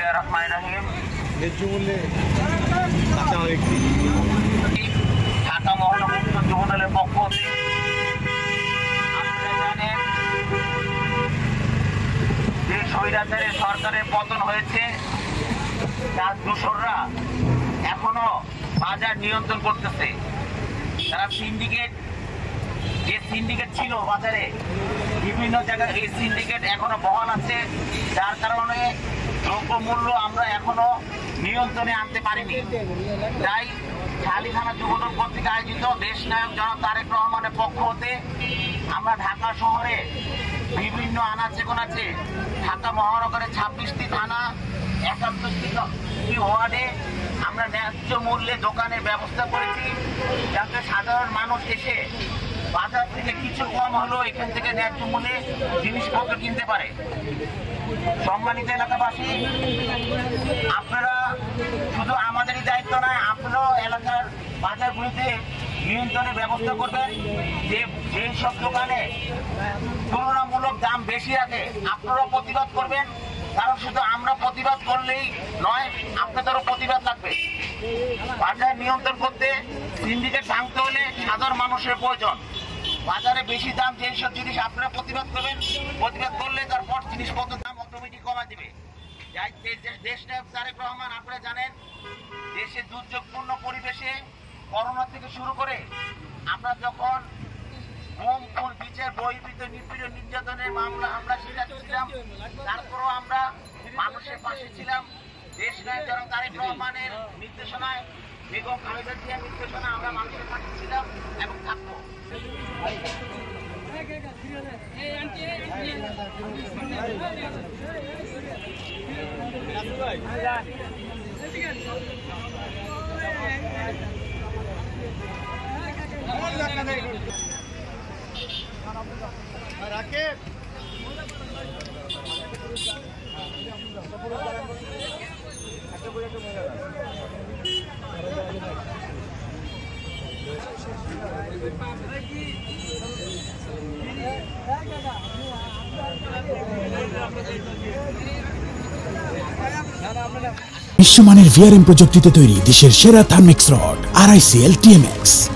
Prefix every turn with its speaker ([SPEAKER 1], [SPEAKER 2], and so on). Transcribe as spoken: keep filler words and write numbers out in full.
[SPEAKER 1] বিসমিল্লাহির রহমানির রহিম। ঢাকা মহানগর উত্তর যুবদলের পক্ষ হতে আপনারা জানেন যে স্বৈরাচারের সরকারের পতন হয়েছে, তার দোসররা এখনো বাজার নিয়ন্ত্রণ করতেছে। তারা সিন্ডিকেট যে সিন্ডিকেট ছিল বাজারে বিভিন্ন জায়গায়, এই সিন্ডিকেট এখনো বহাল আছে, যার কারণে দ্রব্যমূল্য আমরা এখনো নিয়ন্ত্রণে আনতে পারিনি। তাই শালিখানা যুবদল কর্তৃক আয়োজিত দেশ নায়ক জনাব তারেক রহমানের পক্ষ হতে আমরা ঢাকা শহরে বিভিন্ন আনাচে কোনাচে ঢাকা মহানগরের ছাব্বিশটি থানা একাত্তরটি ওয়ার্ডে আমরা ন্যায্য মূল্যে দোকানের ব্যবস্থা করেছি, যাতে সাধারণ মানুষ এসে বাজার থেকে কিছু কম হলেও এখান থেকে ন্যায্য মূল্যে জিনিসপত্র কিনতে পারে। সম্মানিত এলাকাবাসী, আপনারা শুধু আমাদেরই দায়িত্ব নয়, আপনারাও এলাকার বাজারগুলিতে নিয়ন্ত্রণের ব্যবস্থা করবেন। যে যেই সব দোকানে তুলনামূলক দাম বেশি রাখে আপনারাও প্রতিবাদ করবেন, কারণ শুধু আমরা প্রতিবাদ করলেই নয়, আপনাদেরও প্রতিবাদ লাগবে। বাজার নিয়ন্ত্রণ করতে সিন্ডিকেট ভাঙতে হলে সাধারণ মানুষের প্রয়োজন। বাজারে বেশি দাম যেসব জিনিস আপনারা প্রতিবাদ করবেন, প্রতিবাদ করলে তারপর জিনিসপত্রের দাম অটোমেটিক কমা দিবে। দেশ নায়ক তারেক রহমান আপনারা জানেন, দেশে দুর্যোগপূর্ণ পরিবেশে করোনা থেকে শুরু করে আমরা যখন গুম খুন বিচার বহির্ভূত নিপীড়ন নির্যাতনের মামলা আমরা ছিলাম, তারপরও আমরা মানুষের পাশে ছিলাম। দেশ নায়ক জনাব তারেক রহমানের নির্দেশনায়, বেগম খালেদা জিয়ার নির্দেশনা আমরা মানুষের পাশে ছিলাম এবং থাকবো।
[SPEAKER 2] বিশ্বমানের ভিআরএম প্রযুক্তিতে তৈরি দেশের সেরা থার্মিক্স রড আর I C L T M x.